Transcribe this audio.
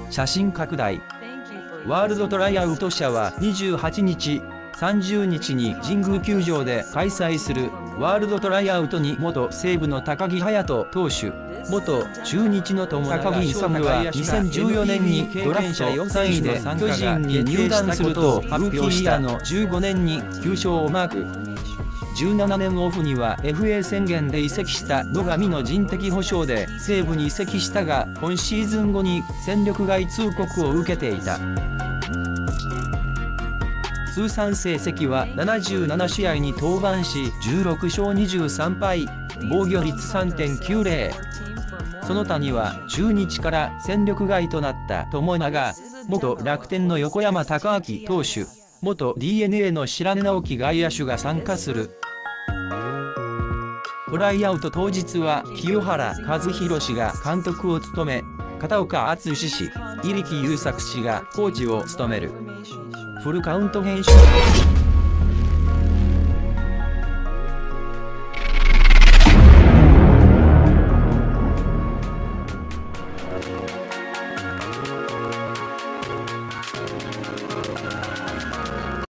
写真拡大。ワールドトライアウト社は28日、30日に神宮球場で開催するワールドトライアウトに元西武の高木隼人投手、元中日の友高木勇は2014年にドラフト3位で巨人に入団すると発表したの15年に9勝をマーク。17年オフには FA 宣言で移籍した野上の人的保障で西武に移籍したが、今シーズン後に戦力外通告を受けていた。通算成績は77試合に登板し16勝23敗、防御率 3.90。その他には中日から戦力外となった友永、元楽天の横山隆明投手、元 DNA の白根直樹外野手が参加する。トライアウト当日は清原和博氏が監督を務め、片岡敦氏、入来優作氏がコーチを務める。フルカウント編集